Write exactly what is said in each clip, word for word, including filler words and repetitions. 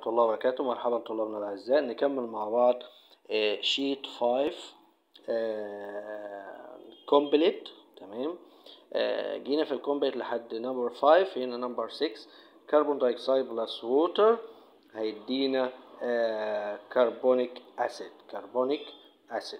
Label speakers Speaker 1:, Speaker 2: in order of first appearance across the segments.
Speaker 1: الله وبركاته. مرحبا طلابنا الأعزاء، نكمل مع بعض شيت خمسة كومبليت. تمام. آه، جينا في الكومبليت لحد نمبر خمسة، هنا نمبر ستة كربون دايوكسيد بلس ووتر هيدينا كربونيك أسيد كربونيك أسيد.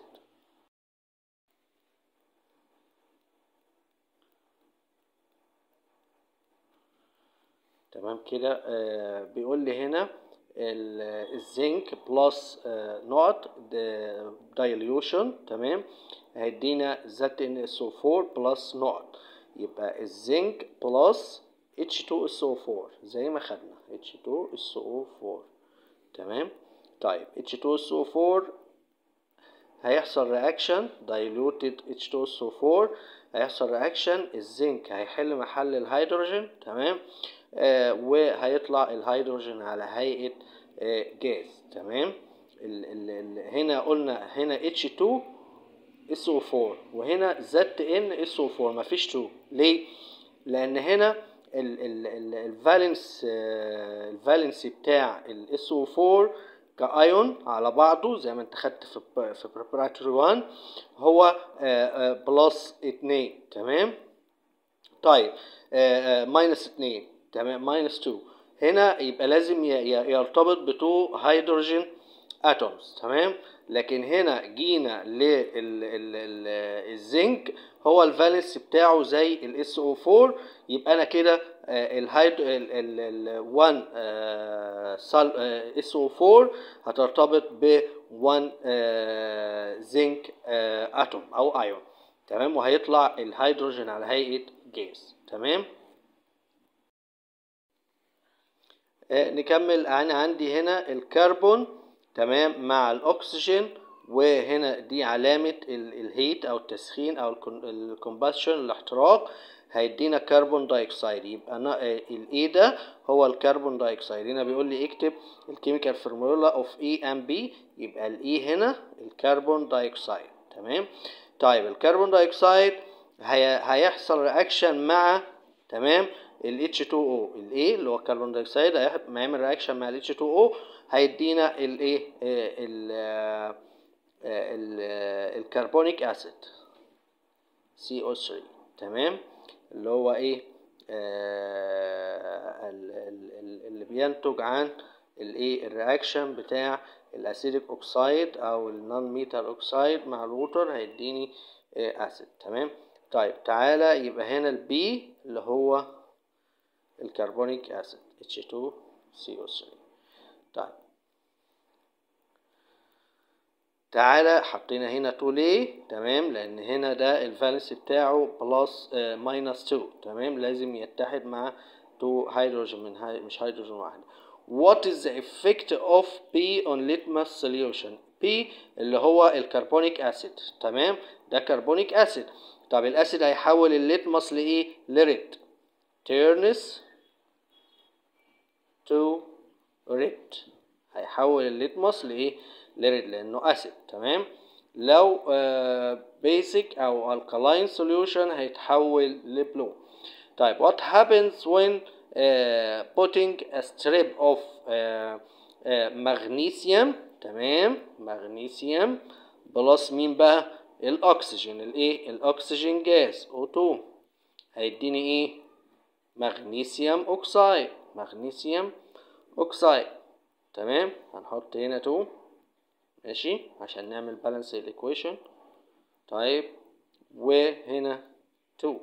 Speaker 1: تمام كده. آه بيقول لي هنا الزنك بلس آه نقط دايليوشن. تمام. هيدينا زد ان اس او أربعة بلس نقط، يبقى الزنك بلس اتش اتنين اس او أربعة زي ما خدنا اتش اتنين اس او أربعة. تمام. طيب اتش اتنين اس او أربعة هيحصل رياكشن diluted اتش اتنين اس او أربعة، هيحصل رياكشن الزنك هيحل محل الهيدروجين. تمام. آه وهيطلع الهيدروجين على هيئة آه جاز. تمام. ال ال ال هنا قلنا هنا اتش اتنين اس او أربعة وهنا زد ان اس او أربعة، مفيش اتنين. ليه؟ لان هنا الفالنس آه الفالنسي بتاع الاس او أربعة كايون على بعضه زي ما انت خدت في في بريباراتوري واحد هو بلس اتنين. تمام. طيب ماينس اتنين. تمام. ماينس اتنين هنا يبقى لازم يرتبط بتو هيدروجين اتومز. تمام. لكن هنا جينا للزنك هو الفالنس بتاعه زي الاس او أربعة، يبقى انا كده الهيد ال واحد اس او أربعة هترتبط ب واحد زنك اتوم او ايون. تمام. وهيطلع الهيدروجين على هيئة جاز. تمام. آه نكمل. انا عندي هنا الكربون. تمام. مع الاكسجين، وهنا دي علامة الهيت او التسخين او الكومباشن الاحتراق، هيدينا كربون دايوكسيد. يبقى الاي ده هو الكربون دايوكسيد. هنا بيقول لي اكتب الكيميكال فورمولا اوف اي ام بي، يبقى الاي هنا الكربون دايوكسيد. تمام. طيب الكربون دايوكسيد هي هيحصل رياكشن مع تمام ال اتش اتنين او، الايه اللي هو الكربون دايوكسيد هيعمل رياكشن مع ال اتش اتنين او هيدينا الايه ال الكربونيك اسيد سي او ثلاثة. تمام. اللي هو ايه آه اللي بينتج عن الايه الرياكشن بتاع الاسيديك اوكسايد او النون ميتال اوكسايد مع الووتر هيديني اسيد. تمام. طيب تعالى يبقى هنا البي اللي هو الكربونيك اسيد اتش اتنين سي او ثلاثة. طيب تعالى حطينا هنا اتنين ليه؟ تمام. لان هنا ده الفالنس بتاعه بلس آه ماينس اتنين. تمام. لازم يتحد مع اتنين هيدروجين من هاي مش هيدروجين واحد. What is the effect of P on litmus solution؟ P اللي هو الكربونيك اسيد. تمام. ده كربونيك اسيد. طب الاسيد هيحول الليتمس لايه؟ لريد. turns to red. هيحول الليتمس لايه؟ لريد لانه اسيد. تمام. لو بيسك uh, او الكالاين سوليوشن هيتحول لبلو. طيب what happens when uh, putting a strip of uh, uh, magnesium؟ تمام. magnesium بلس مين بقى؟ الاكسجين. الايه؟ الاكسجين جاز او اتنين هيديني ايه؟ مغنيسيوم اوكسايد. مغنيسيوم اوكسايد. تمام. هنحط هنا اتنين ماشي عشان نعمل بالانس الايكويشن. طيب وهنا اتنين.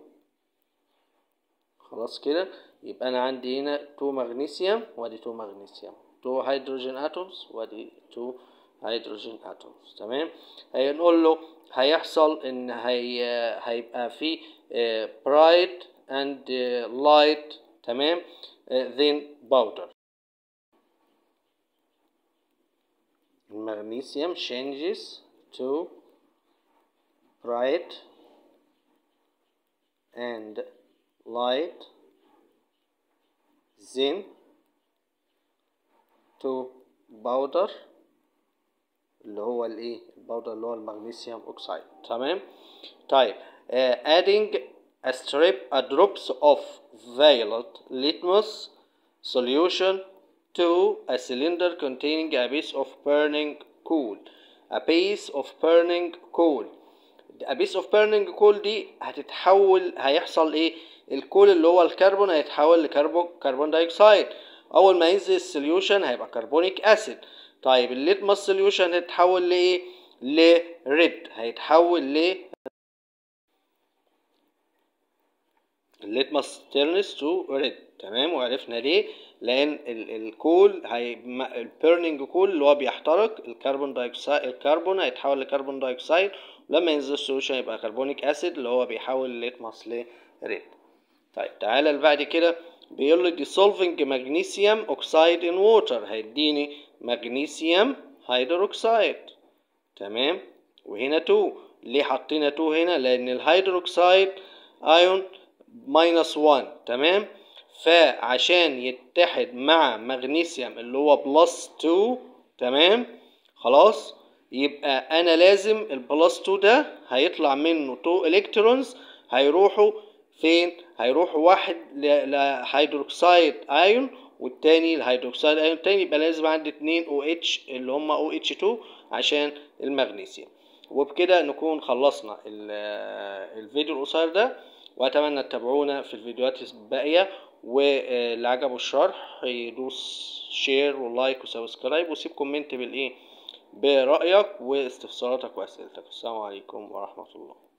Speaker 1: خلاص كده. يبقى انا عندي هنا اتنين مغنيسيوم وادي اتنين مغنيسيوم، اتنين هيدروجين اتومز وادي اتنين هيدروجين اتومز. تمام. هنقول له هيحصل ان هي هيبقى في برايت and light. تمام. then powder. magnesium changes to bright and light then to powder اللي هو الايه الباودر اللي هو المغنيسيوم اوكسايد. تمام. طيب uh, adding a strip a drops of violet litmus solution to a cylinder containing a piece of burning coal. a piece of burning coal. a piece of burning coal دي هتتحول، هيحصل ايه؟ الكول اللي هو الكربون هيتحول لكربون كربون دايوكسيد. اول ما ينزل السوليوشن هيبقى كربونيك اسيد. طيب الليتمس سوليوشن هيتحول لايه؟ لريد، هيتحول ل الليتمس تيرنس تو ريد. تمام، وعرفنا ليه، لان الكول هي البيرنينج كول اللي هو بيحترق الكربون دايوكسيد، الكربون هيتحول لكربون دايوكسيد، ولما ينزل السوليوشن يبقى كربونيك اسيد اللي هو بيحول الليتمس لريد. طيب تعالى اللي بعد كده بيقول لي dissolving magnesium oxide in water، هيديني مغنيسيوم هيدروكسيد. تمام، وهنا اتنين. ليه حطينا اتنين هنا؟ لان الهيدروكسيد ايون ماينس واحد. تمام، فعشان يتحد مع مغنيسيوم اللي هو بلس اتنين، تمام خلاص، يبقى انا لازم البلس اتنين ده هيطلع منه اتنين الكترونز، هيروحوا فين؟ هيروحوا واحد لهيدروكسيد ايون والتاني الهيدروكسيد ايون التاني، يبقى لازم عندي اتنين او اتش اللي هم او اتش اتنين عشان المغنيسيوم. وبكده نكون خلصنا الفيديو القصير ده، واتمنى تتابعونا في الفيديوهات الباقيه، واللي عجبه الشرح يدوس شير ولايك وسبسكرايب، وسيب كومنت بالايه برأيك واستفساراتك واسئلتك. السلام عليكم ورحمه الله.